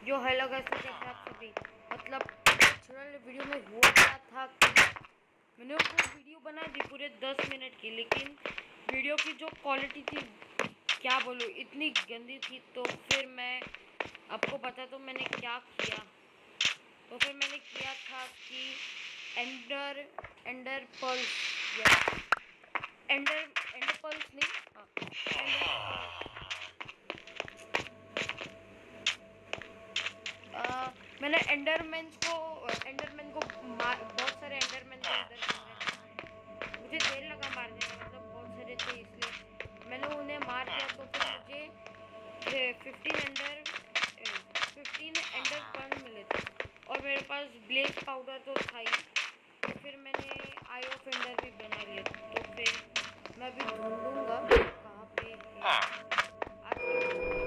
जो hello guys, तो कैसे आप सभी। मतलब नेचुरल वीडियो में हुआ क्या था कि मैंने वो वीडियो बना दी पूरे 10 मिनट की, लेकिन वीडियो की जो क्वालिटी थी क्या बोलूँ, इतनी गंदी थी। तो फिर मैं आपको बता तो मैंने क्या किया। तो फिर मैंने किया था कि एंडर पल्स या एंडर पल्स नहीं, मैंने एंडरमैन को बहुत सारे एंडरमैन को इधर मारा। मुझे देर लगा मारने में, मतलब बहुत सारे थे इसलिए मैंने उन्हें मार दिया। तो फिर मुझे 15 एंडर पर्ल मिले थे और मेरे पास ब्लेज पाउडर तो था ही। तो फिर मैंने आई ऑफ एंडर भी बना लिया। तो फिर मैं अभी ढूंढूंगा कहाँ पे है आज की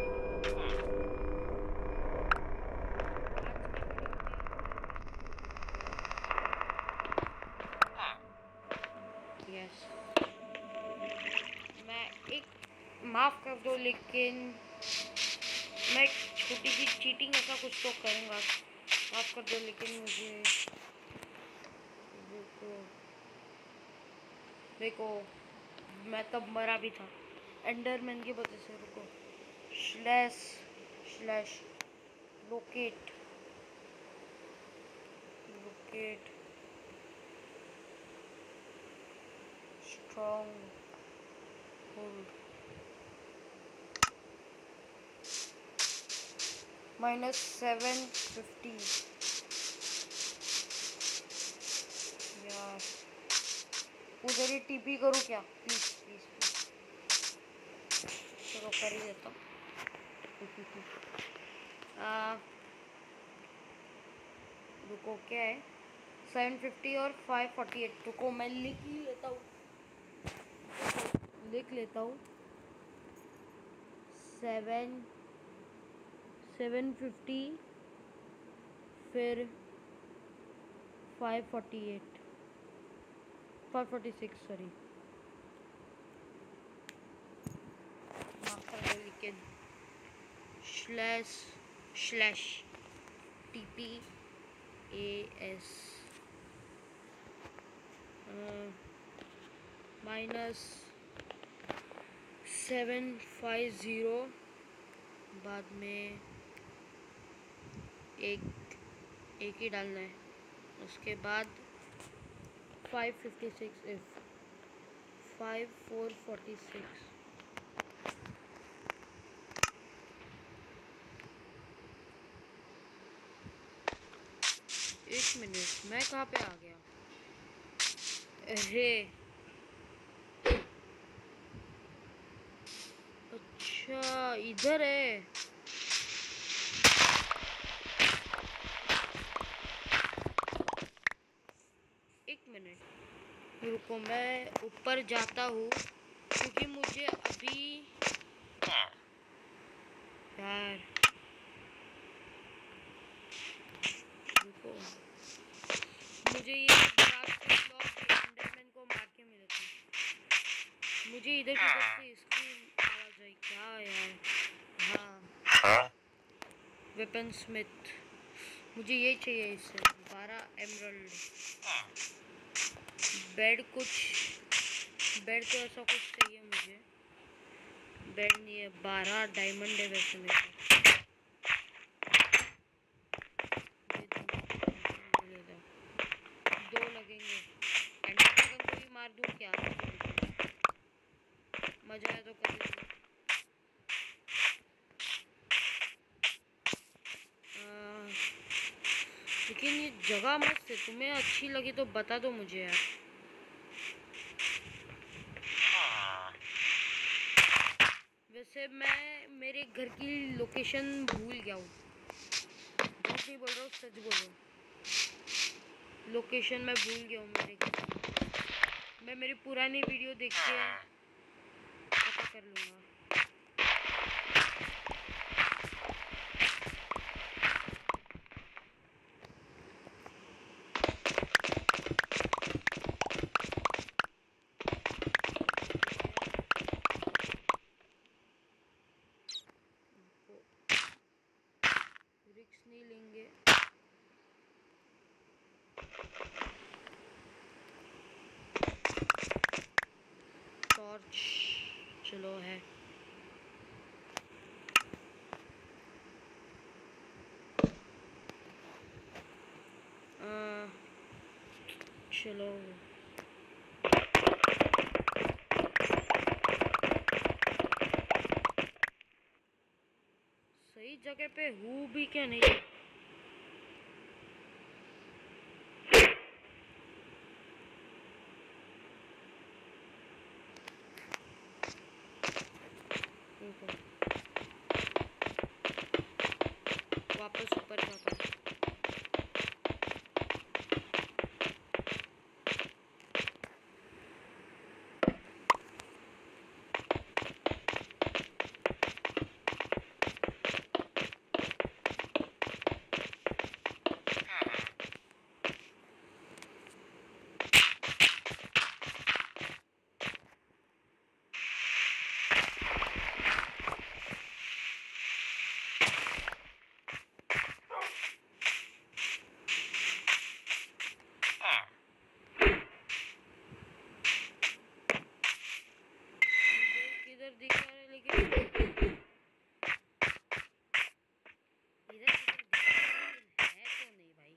यस, मैं एक माफ़ कर दो, लेकिन मैं एक छोटी सी चीटिंग ऐसा कुछ तो करूँगा। माफ़ कर दो, लेकिन मुझे देखो मैं तब मरा भी था एंडरमैन की वजह से। रुको, स्लैश लोकेट स्ट्रॉन्ग होल्ड -750 यार। उधर ही टीपी करूँ क्या? प्लीज प्लीज प्लीज, चलो कर ही देता हूँ। रुको, क्या है 750 और 548। रुको मैं लिख ही लेता हूँ, लिख लेता हूँ। 750 फिर 546 सॉरी, लेकिन स्लैश TPAS -750 बाद में एक ही डालना है। उसके बाद 556 इफ 5446। एक मिनट, मैं कहाँ पे आ गया? अरे अच्छा, इधर है। एक मिनट रुको, मैं ऊपर जाता हूँ क्योंकि मुझे अभी यार रुको, मुझे ये एंडरमैन को मार के मिले थे। मुझे इधर की तरफ से इसकी आवाज आई क्या यार? हाँ, वेपन स्मिथ मुझे यही चाहिए। इससे 12 एमरल्ड। बेड तो ऐसा कुछ चाहिए मुझे। बेड नहीं है, 12 डायमंड है वैसे मेरे पास। दो लगेंगे। एंडर ड्रैगन को भी मार दूं क्या? मजा है तो कर लूँगा। लेकिन ये जगह मस्त है, तुम्हें अच्छी लगी तो बता दो मुझे यार। वैसे मैं मेरे घर की लोकेशन भूल गया हूँ, झूठ नहीं बोल रहा हूँ, सच बोल रहा हूँ। लोकेशन मैं भूल गया हूँ मेरे घर। मैं मेरी पुरानी वीडियो देख के पता कर लूँगा। रिक्स नहीं लेंगे। टॉर्च चलो है। चलो सही जगह पे हूँ भी क्या नहीं। वापस ऊपर जाता हूँ। किधर दिख रहा है लेकिन इधर किधर है तो नहीं भाई।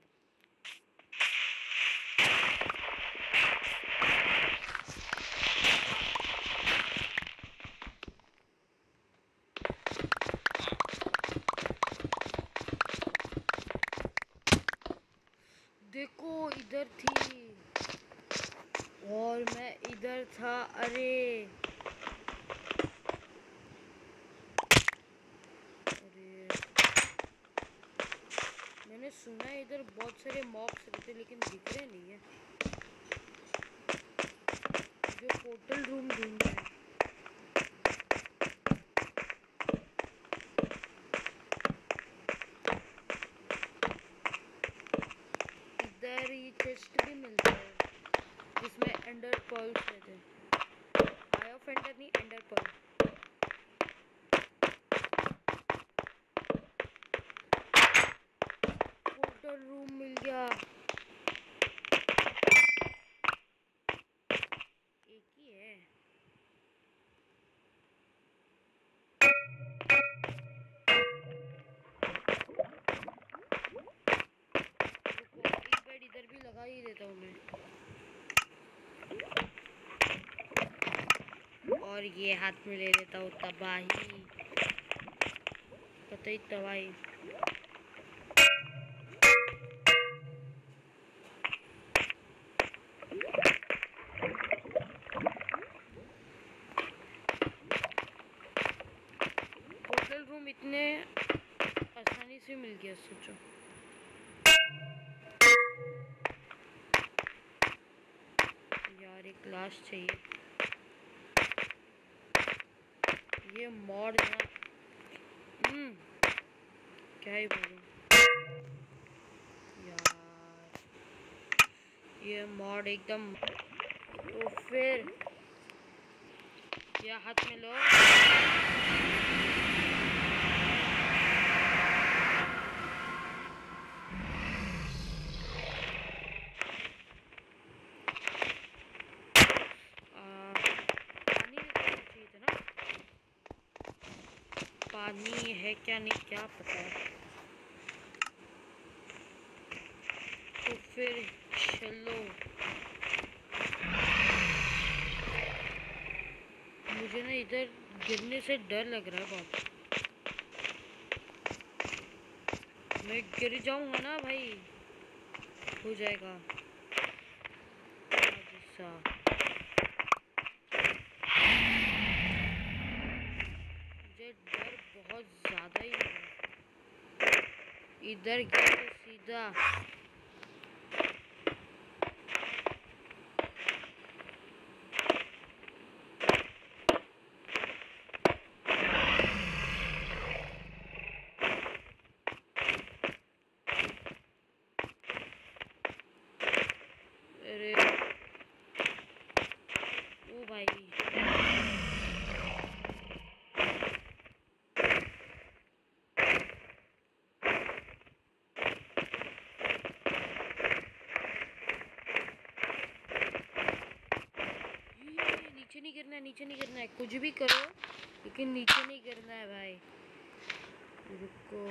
देखो इधर थी और मैं इधर था। अरे मैंने सुना है इधर बहुत सारे मॉब्स रहते लेकिन दिख रहे नहीं है। जो पोर्टल रूम ढूंढ रहे हैं। इधर ये चेस्ट भी मिलता है जिसमें एंडर पर्ल्स रहते हैं। आई ऑफ एंडर नहीं, एंडर पर्ल। पोर्टल रूम मिल गया। एक ही है। एक बेड इधर भी लगा ही देता हूँ मैं। और ये हाथ में ले लेता हूँ तबाही। कतई तबाही। पोर्टल रूम इतने आसानी से मिल गया सोचो। यार एक लास्ट चाहिए। ये मॉड ना क्या ही बोलूं यार। ये मॉड एकदम। तो फिर क्या हाथ में लो। पानी है क्या नहीं क्या पता है। तो फिर चलो। मुझे ना इधर गिरने से डर लग रहा है बहुत। मैं गिर जाऊंगा ना भाई, हो जाएगा मुझे डर बहुत ज़्यादा ही लग रहा है। इधर गया तो सीधा अरे ओ भाई नहीं गिरना है, नीचे नहीं गिरना है, कुछ भी करो लेकिन नीचे नहीं गिरना है भाई। रुको,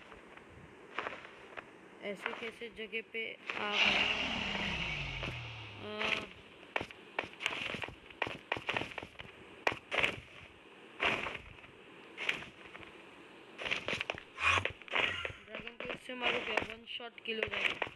ऐसे कैसे जगह पे आ गया? ड्रैगन को इससे मारो क्या? 1 शॉट किल हो जाएगा।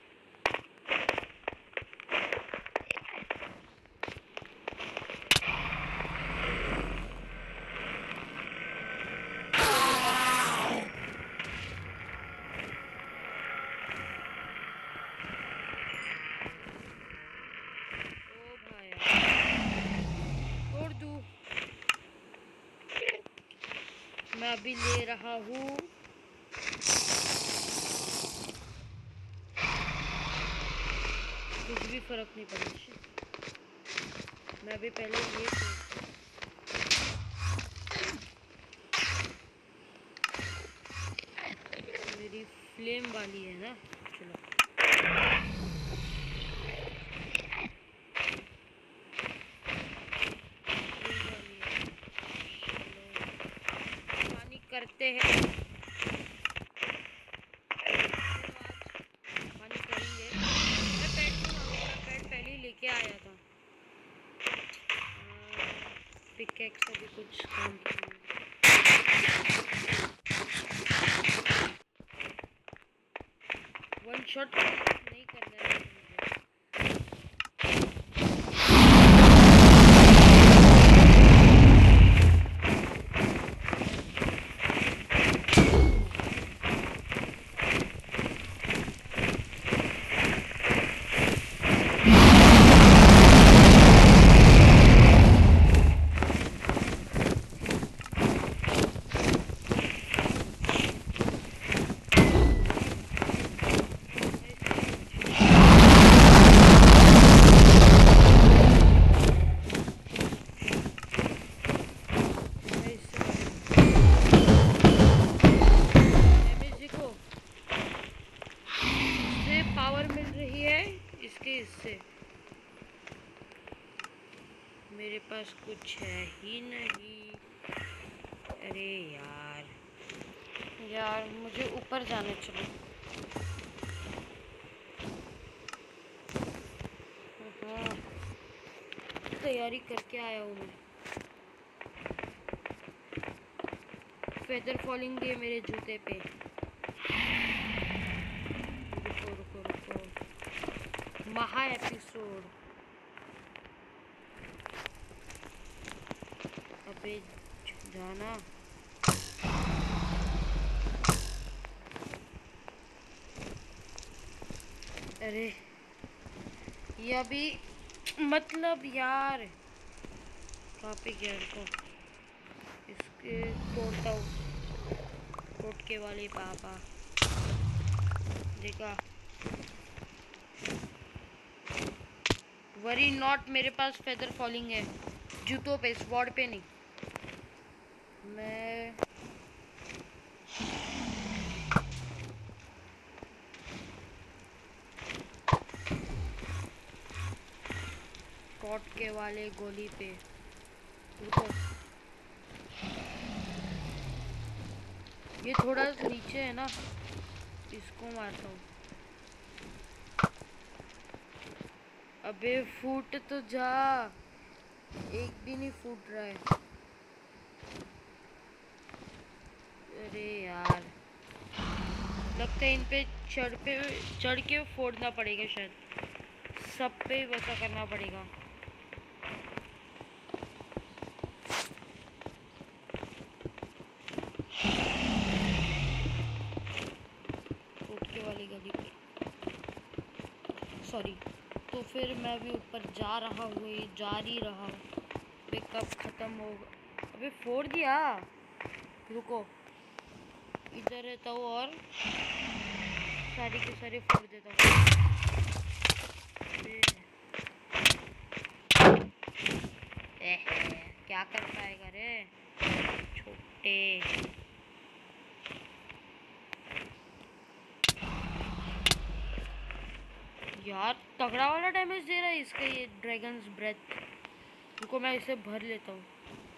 मैं अभी ले रहा हूँ। कुछ भी फर्क नहीं पड़ा। मैं अभी पहले ये मेरी फ्लेम वाली है ना, चलो पानी करते हैं। पानी करेंगे। मैं पैड पहले ही लेके आया था। पिकैक्स अभी कुछ काम की नहीं। वन शॉट नहीं करना है मुझे। इससे मेरे पास कुछ है ही नहीं। अरे यार मुझे ऊपर जाना, चलो। तैयारी करके आया हूँ मैं। फेदर फॉलिंग है मेरे जूते पे। रुको महा एपिसोड। अबे जाना। अरे ये अभी मतलब यार कहाँ पे गया? इनको इसके तोड़ता हूँ। टोटके वाले पापा देखा। वरी नॉट, मेरे पास फेदर फॉलिंग है जूतों पे, स्वॉर्ड पे नहीं। मैं टोटके वाले गोली पे। रुको, ये थोड़ा नीचे है ना, इसको मारता हूँ। अबे फूट तो जा, एक भी नहीं फूट रहा है। अरे यार लगता है इन पे चढ़ के फोड़ना पड़ेगा शायद। सब पे वैसा करना पड़ेगा। टोटके वाली गली पे, सॉरी। तो फिर मैं भी ऊपर जा रहा हूँ, ये जारी रहा हूँ। अबे कब खत्म होगा? अबे फोड़ दिया। रुको, इधर रहता हूँ और सारे के सारे फोड़ देता हूँ। क्या कर पाएगा रे छोटे। यार तगड़ा वाला डैमेज दे रहा है इसका ये ड्रैगन्स ब्रेथ। रुको मैं इसे भर लेता हूँ।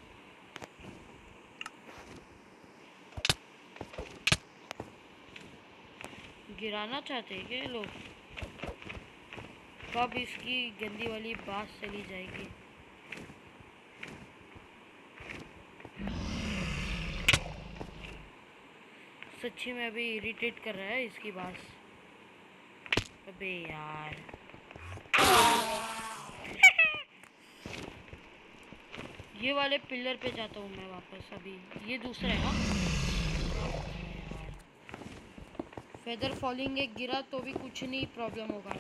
गिराना चाहते हैं क्या लोग? कब इसकी गंदी वाली बात चली जाएगी? सच्ची में अभी इरिटेट कर रहा है इसकी बात। अबे यार ये वाले पिलर पे जाता हूँ मैं वापस। अभी ये दूसरा है ना। फेदर फॉलिंग एक गिरा तो भी कुछ नहीं प्रॉब्लम होगा।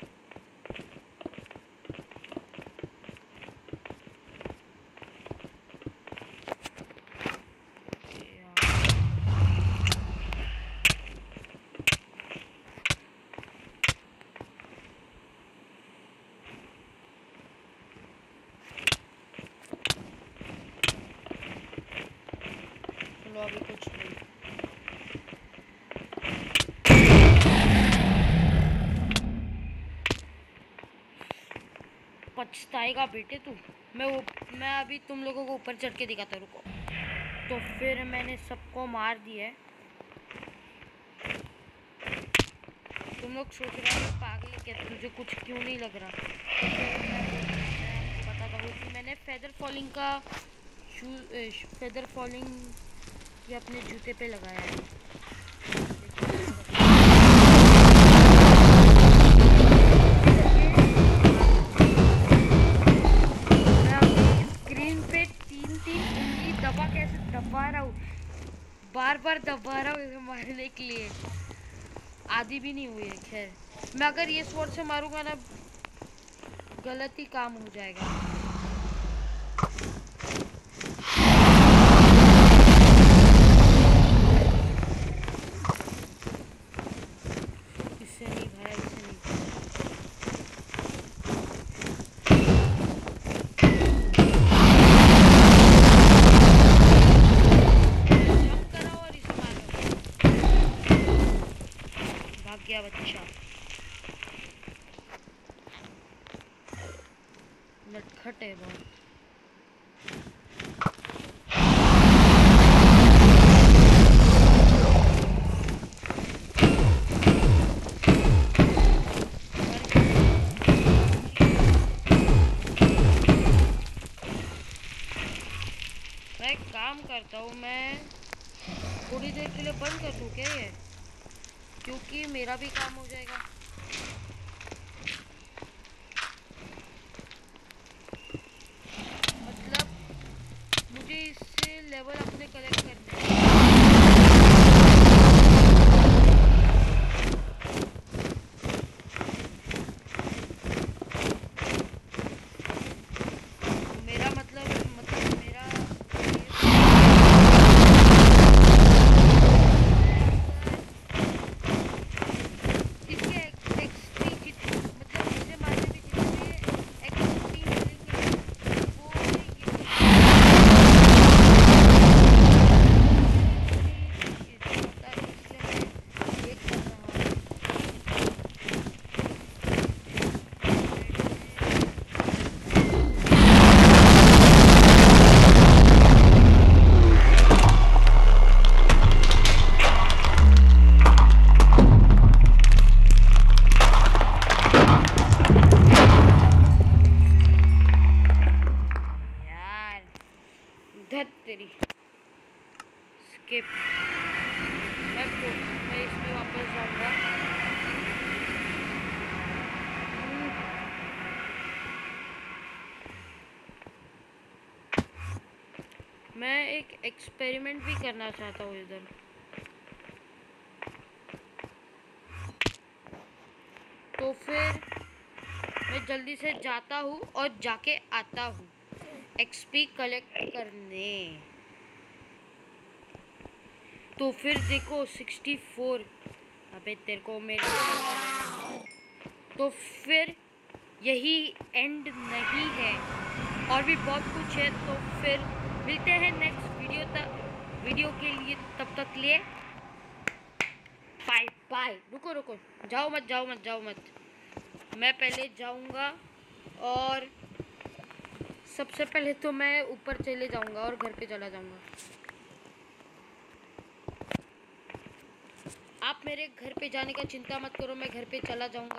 चलो अभी कुछ नहीं। पछताएगा बेटे तू। मैं अभी तुम लोगों को ऊपर चढ़ के दिखाता, रुको। तो फिर मैंने सबको मार दिया है। तुम लोग सोच रहे हो पागल क्या, तुझे कुछ क्यों नहीं लग रहा? तो फिर मैं बताता हूँ कि मैंने फेदर फॉलिंग का फेदर फॉलिंग ये अपने जूते पे लगाया है। स्क्रीन पे तीन उंगली दबा कैसे दबा रहा हूँ, बार बार दबा रहा हूँ इसे मारने के लिए। आधी भी नहीं हुई है। खैर मैं अगर ये स्वॉर्ड से मारूंगा ना, गलत ही काम हो जाएगा। इससे नहीं भाई, इससे नहीं। जंप करा और इसे मारो। भाग गया बच्चा। नटखट है बहुत। मैं एक काम करता हूँ, मैं थोड़ी देर के लिए बंद कर दूँ क्या ये, क्योंकि मेरा भी काम हो जाएगा। मतलब मुझे इससे लेवल अपने कलेक्ट करने हैं। मेरा मतलब मेरा इसके एक्सपी जितने, मतलब मुझे मारने में जितने एक्सपी मिलेंगे वो तेरी स्किप। मैं इसमें वापस जाऊंगा। मैं एक एक्सपेरिमेंट भी करना चाहता हूँ इधर। तो फिर मैं जल्दी से जाता हूँ और जाके आता हूँ एक्सपी कलेक्ट करने। तो फिर देखो 64। अबे तेरे को मेरे, तो फिर यही एंड नहीं है, और भी बहुत कुछ है। तो फिर मिलते हैं नेक्स्ट वीडियो के लिए। तब तक लिए बाय बाय। रुको जाओ मत। मैं पहले जाऊंगा और सबसे पहले तो मैं ऊपर चले जाऊंगा और घर पे चला जाऊंगा। आप मेरे घर पे जाने का चिंता मत करो, मैं घर पे चला जाऊंगा।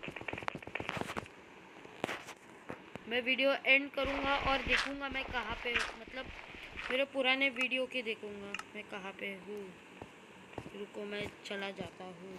मैं वीडियो एंड करूंगा और देखूंगा मैं कहाँ पे, मतलब मेरे पुराने वीडियो के देखूंगा मैं कहाँ पे हूँ। रुको मैं चला जाता हूँ।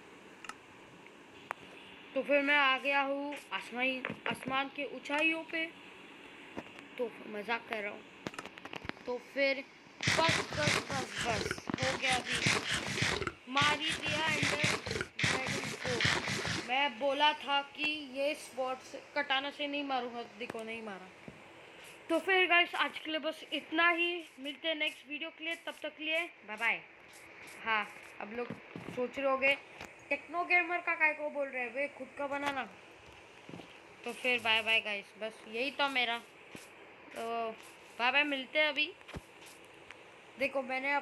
तो फिर मैं आ गया हूँ आसमान के ऊंचाइयों पे। तो मजाक कर रहा हूँ। तो फिर बस बस बस बस हो गया अभी, मार ही दिया एंडर ड्रैगन को। मैं बोला था कि ये स्वॉर्ड से कटाना से नहीं मारूंगा, देखो नहीं मारा। तो फिर गाइस आज के लिए बस इतना ही, मिलते हैं नेक्स्ट वीडियो के लिए, तब तक के लिए बाय बाय। हाँ अब लोग सोच रहे होंगे टेक्नो गेमर का काय को बोल रहे हैं, वे खुद का बनाना। तो फिर बाय बाय गाइस, बस यही था मेरा। तो बाय बाय, मिलते हैं अभी। देखो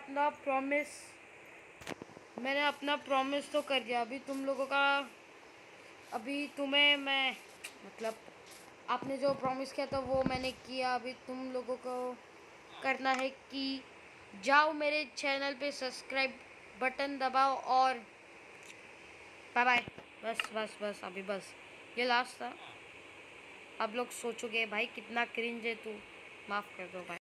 मैंने अपना प्रॉमिस तो कर दिया। अभी तुम लोगों का, अभी तुम्हें मैं, मतलब आपने जो प्रॉमिस किया था वो मैंने किया। अभी तुम लोगों को करना है कि जाओ मेरे चैनल पे सब्सक्राइब बटन दबाओ और बाय बाय। बस बस बस अभी बस ये लास्ट था। आप लोग सोचोगे भाई कितना क्रिंज है तू, माफ़ कर दो भाई।